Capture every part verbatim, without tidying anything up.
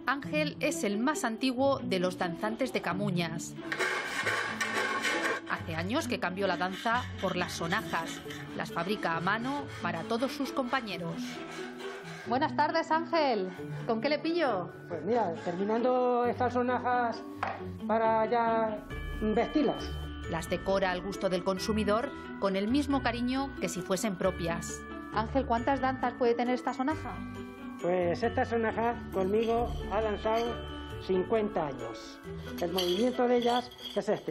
Ángel es el más antiguo de los danzantes de Camuñas. Hace años que cambió la danza por las sonajas. Las fabrica a mano para todos sus compañeros. Buenas tardes, Ángel. ¿Con qué le pillo? Pues mira, terminando estas sonajas para ya vestirlas. Las decora al gusto del consumidor con el mismo cariño que si fuesen propias. Ángel, ¿cuántas danzas puede tener esta sonaja? Pues esta sonaja conmigo ha danzado cincuenta años. El movimiento de ellas es este.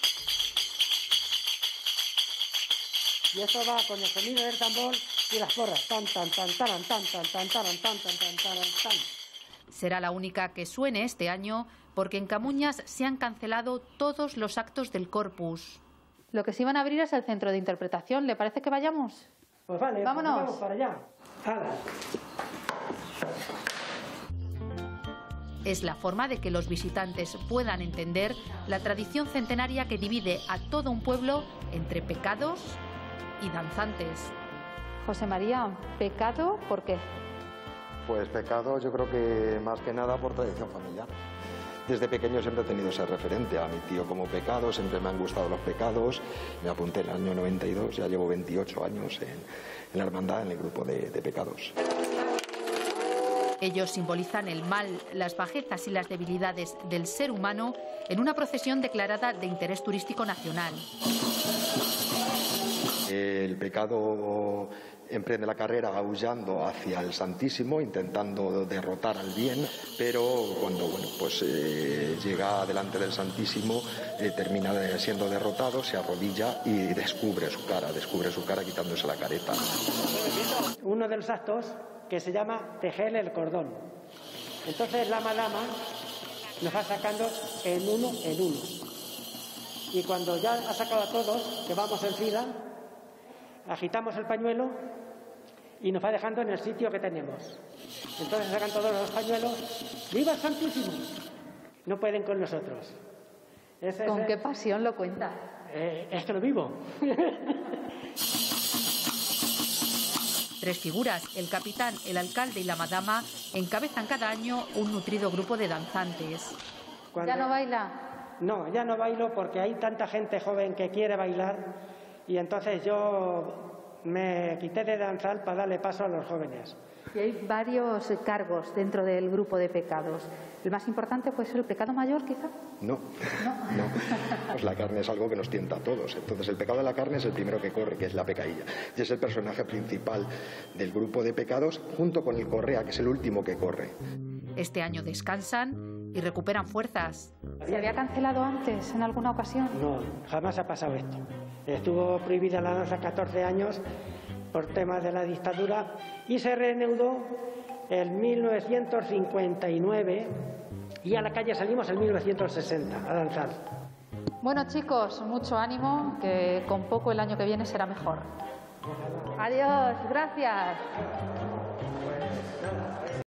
Y esto va con el sonido del tambor y las porras. Tan, tan, tan, tan, tan, tan, tan, tan, tan, tan, tan, tan, tan. Será la única que suene este año porque en Camuñas se han cancelado todos los actos del Corpus. Lo que sí van a abrir es el centro de interpretación. ¿Le parece que vayamos? Pues vale, vámonos. Pues vamos para allá. ¡Hala! Es la forma de que los visitantes puedan entender la tradición centenaria que divide a todo un pueblo entre pecados y danzantes. José María, ¿pecado por qué? Pues pecado yo creo que más que nada por tradición familiar. Desde pequeño siempre he tenido ese referente a mi tío como pecado, siempre me han gustado los pecados. Me apunté en el año noventa y dos, ya llevo veintiocho años en, en la hermandad, en el grupo de, de pecados. Ellos simbolizan el mal, las bajezas y las debilidades del ser humano en una procesión declarada de interés turístico nacional. El pecado emprende la carrera aullando hacia el Santísimo, intentando derrotar al bien, pero cuando bueno, pues, eh, llega delante del Santísimo, eh, termina siendo derrotado, se arrodilla y descubre su cara, descubre su cara quitándose la careta. Uno de los actos que se llama tejer el cordón. Entonces la madama nos va sacando en uno en uno. Y cuando ya ha sacado a todos, que vamos en fila, agitamos el pañuelo y nos va dejando en el sitio que tenemos. Entonces sacan todos los pañuelos. ¡Viva el Santísimo! No pueden con nosotros. Ese, ¿Con ese, qué pasión lo cuenta? Eh, es que lo vivo. Tres figuras, el capitán, el alcalde y la madama, encabezan cada año un nutrido grupo de danzantes. Cuando... ¿Ya no baila? No, ya no bailo porque hay tanta gente joven que quiere bailar y entonces yo me quité de danzar para darle paso a los jóvenes. Y hay varios cargos dentro del grupo de pecados. ¿El más importante puede ser el pecado mayor, quizá? No, no, no. Pues la carne es algo que nos tienta a todos. Entonces el pecado de la carne es el primero que corre, que es la pecadilla. Y es el personaje principal del grupo de pecados, junto con el correa, que es el último que corre. Este año descansan y recuperan fuerzas. ¿Se había cancelado antes, en alguna ocasión? No, jamás ha pasado esto. Estuvo prohibida la danza catorce años por temas de la dictadura y se reanudó en mil novecientos cincuenta y nueve y a la calle salimos en mil novecientos sesenta a danzar. Bueno, chicos, mucho ánimo, que con poco el año que viene será mejor. Adiós, gracias.